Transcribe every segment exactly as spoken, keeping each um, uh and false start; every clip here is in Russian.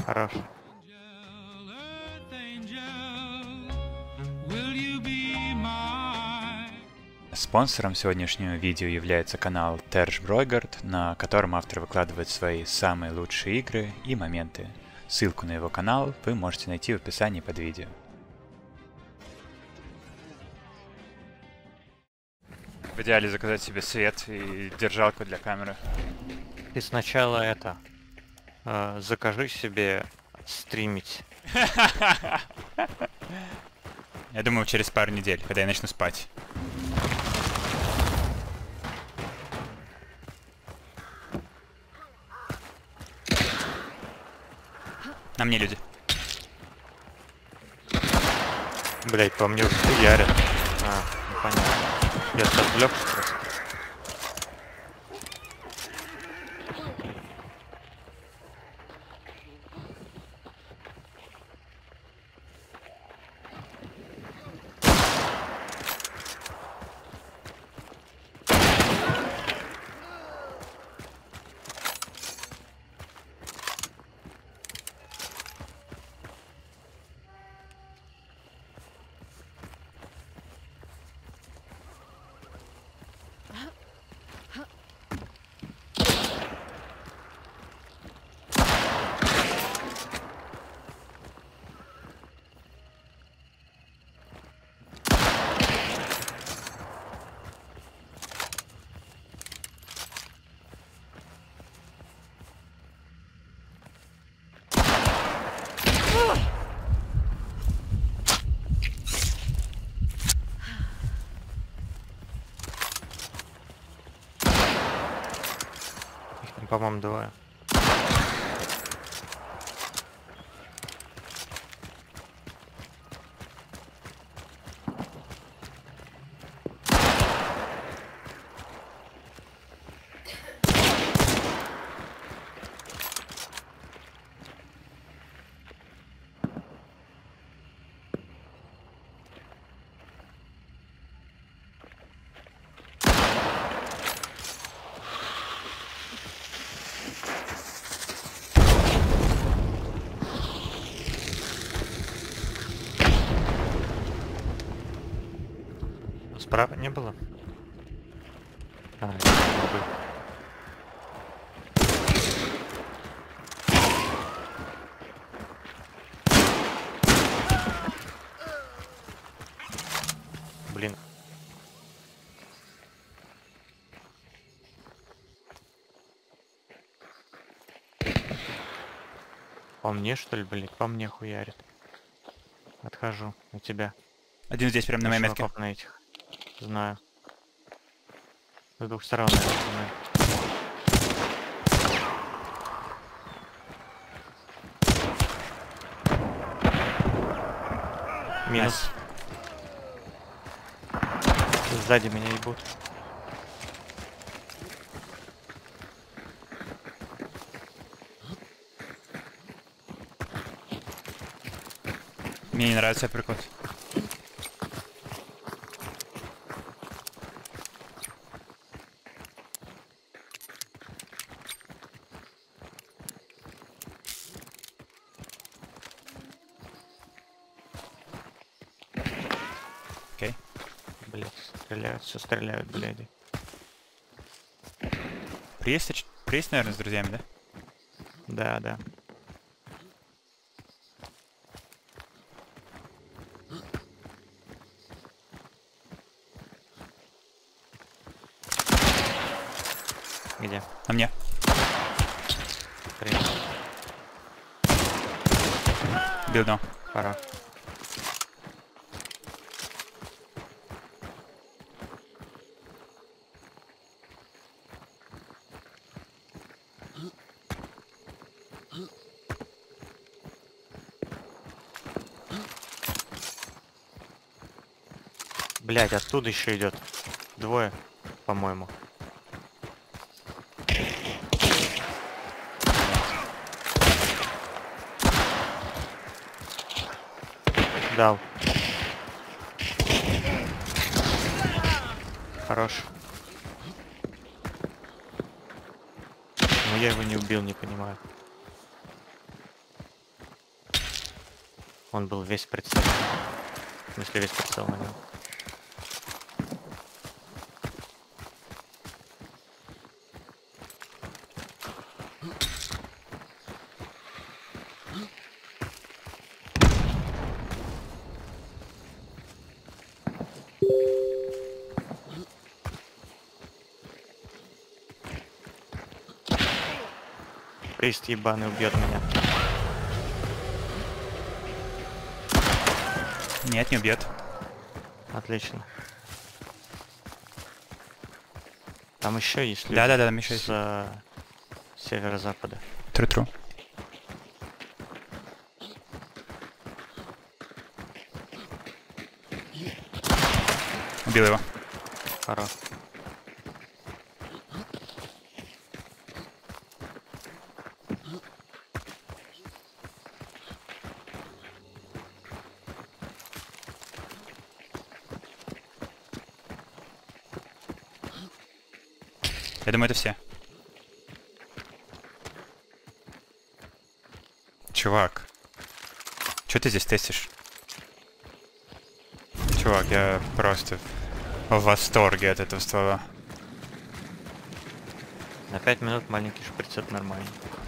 Хорош. Спонсором сегодняшнего видео является канал Terj Broigard, на котором автор выкладывает свои самые лучшие игры и моменты. Ссылку на его канал вы можете найти в описании под видео. В идеале заказать себе свет и держалку для камеры. Ты сначала это э, закажи себе стримить. Я думаю, через пару недель, когда я начну спать. На мне люди. Блять, по мне уже хуярят. А, ну понятно. Я сейчас отвлекся просто. По-моему, двое. Справа не было? А, не было. Блин. По мне, что ли, блин? По мне хуярит. Отхожу на тебя. Один здесь, прям на моей метке. На этих. Знаю. С двух сторон, наверное. Минус. Nice. Сзади меня ебут. Мне не нравится прикол. Окей. Блять, стреляют, все стреляют, бляди. Приезд, приезд, наверное, с друзьями, да? Да, да. Где? На мне. Привет. Билдом. Пора. Блять, оттуда еще идет. Двое, по-моему. Дал. Хорош. Но я его не убил, не понимаю. Он был весь прицел. В смысле, весь прицел на нем. Прист ебаный убьет меня. Нет, не убьет. Отлично. Там еще есть люди. Да-да-да, там еще с э, северо-запада. Тру-тру. Убил его. Хорош. Я думаю, это все. Чувак. Что ты здесь тестишь? Чувак, я просто в восторге от этого ствола. На пять минут маленький шприц, это нормально.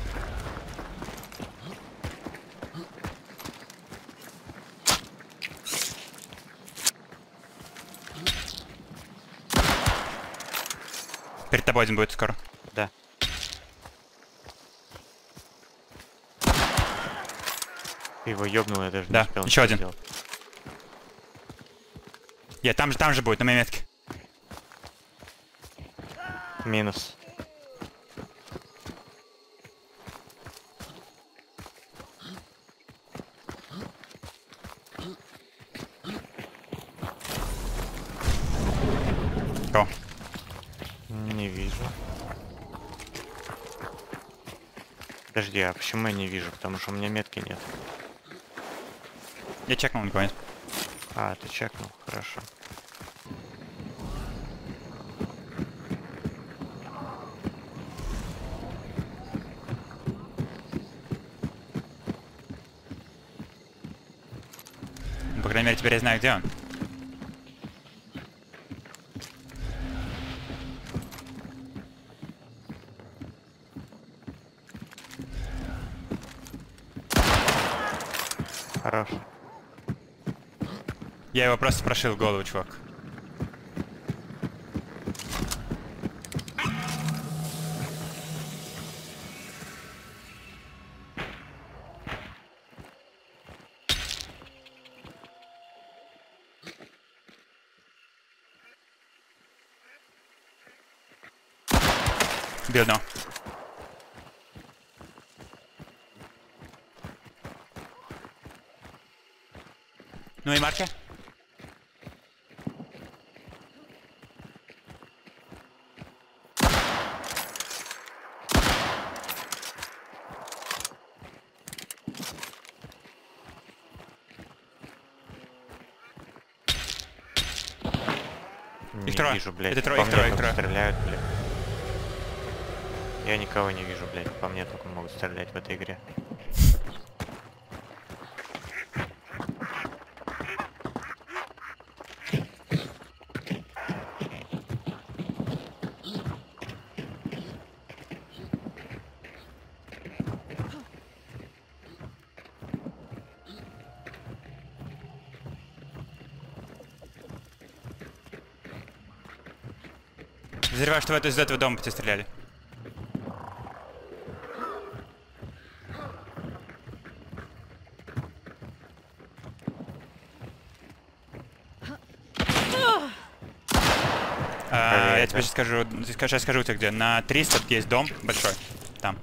Перед тобой один будет скоро. Да. Ты его ёбнул, я даже Да, не успел. еще ничего один. сделать. Я там же, там же будет, на моей метке. Минус. О, Не вижу. Подожди, а почему я не вижу? Потому что у меня метки нет. я чекнул, не понял. А, ты чекнул, хорошо. По крайней мере, теперь я знаю, где он. Хорош. Я его просто прошил в голову, чувак. Убил одного. Ну и марки? Не трое. вижу, блядь. Это трое, По их мне трое, их только трое. стреляют, блядь. Я никого не вижу, блядь. По мне только могут стрелять в этой игре. Подозреваю, что в эту из этого дома по тебе стреляли. А, я тебе сейчас скажу, сейчас скажу тебе где. На триста есть дом большой. Там.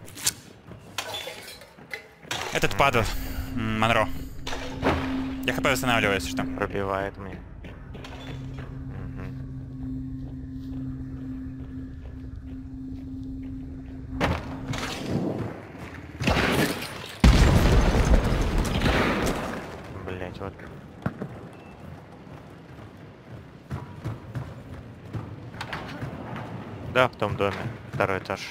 Этот падал. М, Монро. Я хп восстанавливаю, если что. Пробивает мне. Блять, вот. Да, в том доме. Второй этаж.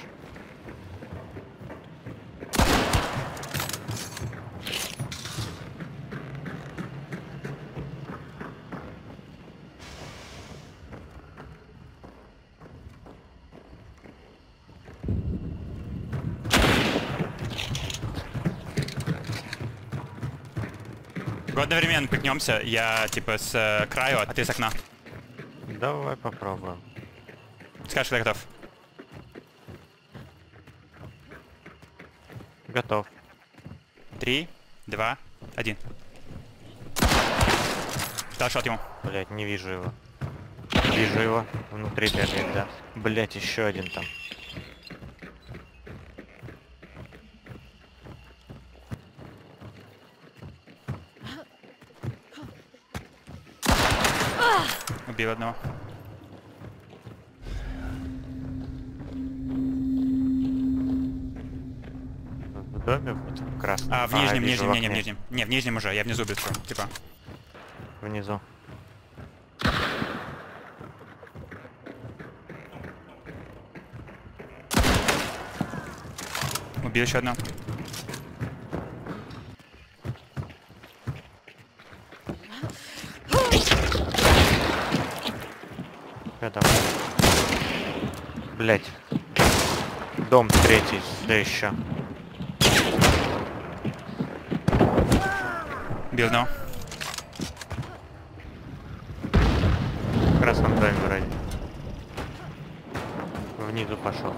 Одновременно пригнемся. Я типа с э, краю, а ты с окна. Давай попробуем. Скажешь, когда готов. Готов. Три, два, один. Дал шот ему. Блять, не вижу его. Вижу его. Внутри бегает, да. Блять, еще один там. Убил одного. В доме вот в красном. А, в нижнем, вижу, нижнем, в не, не, в окне. нижнем. Не, в нижнем уже, я внизу быстро, типа. Внизу. Убил еще одного. Это... Блять. Дом третий, да еще. Убил одного. В красном доме вроде. Внизу пошел.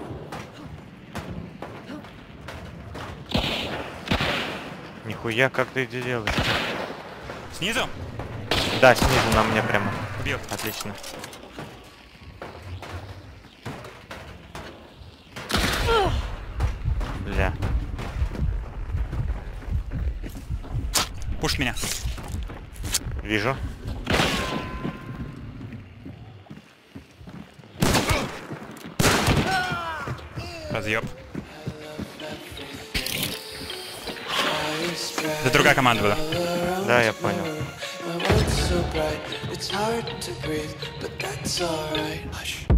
Нихуя, как ты это делаешь? Снизу? Да, снизу на мне прямо. Убил. Отлично. Бля. Пушит меня. Вижу. Разъеб. Это другая команда была. Да, я понял. My world's so bright, it's hard to breathe, but that's alright. Hush.